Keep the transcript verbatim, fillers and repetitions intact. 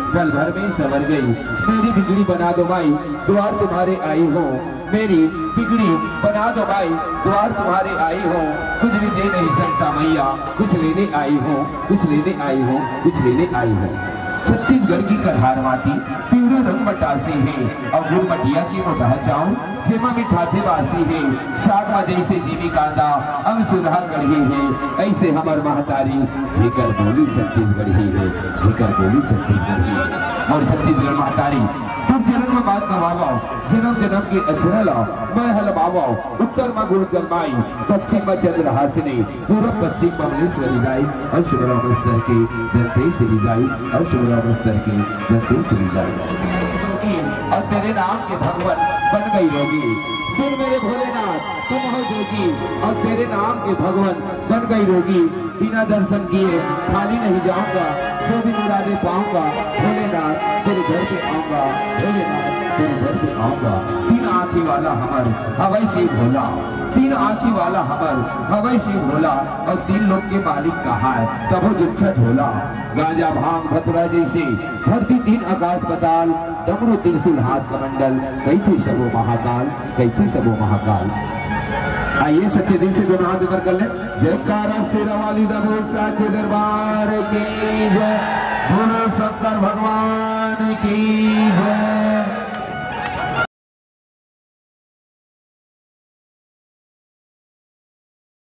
पल भर में संवर गई। मेरी बिगड़ी बना दो माई, द्वार तुम्हारे आई हो। मेरी बिगड़ी बना दो माई, द्वार तुम्हारे आई हो। कुछ भी दे नहीं सकता मैया, कुछ लेने आई हो, कुछ लेने आई हो, कुछ लेने आई हो। छत्तीसगढ़ की कढ़ार माटी पीवरे रंग मटासी है, और गुड़ मटिया की मोटा चाउर जेमा मिठाते वासी है। साग में जैसे जीवी कांदा अंग सुलह कढ़ी है, ऐसे हमर महतारी जेकर बोली छत्तीसगढ़ ही है, जेकर बोली छत्तीसगढ़ ही है। और छत्तीसगढ़ महतारी तुम जन्म में बात नवाओ, जन्म जन्म के अक्षर लाओ, मैं हलवाओ। उत्तर में गुरु जन्माई, पश्चिम में चंद्र हासिनी, पूर्व पश्चिम में मलेश्वरी गाई, और शुभ्रा बस्तर के दंतेश्वरी गाई, और शुभ्रा बस्तर के दंतेश्वरी गाई। और तेरे नाम के भगवान बन गई रोगी। सुन मेरे भोलेनाथ तुम हो जोगी, और तेरे नाम के भगवान बन गई रोगी। बिना दर्शन किए खाली नहीं जाऊंगा, जो भी मुरादे पाऊंगा भोलेनाथ तेरे घर पे आऊंगा, भोलेनाथ तेरे घर पे आऊंगा। तीन आंखी वाला हमर हवाई से भोला, तीन आंखी वाला हमर हवाई से भोला, और तीन लोग के मालिक कहा है तब वो जुच्छा झोला। गांजा भांग धतुरा जैसे भक्ति तीन आकाश पताल, डमरू त्रिशूल हाथ कमंडल, कैथे सबो महाकाल, कैथे सबो महाकाल। आइए सच्चे दिल से दोनों हाथ ऊपर कर ले। जयकारा शेरा वाली दा बोल साचे दरबार की जय, बोलो शंकर भगवान की जय।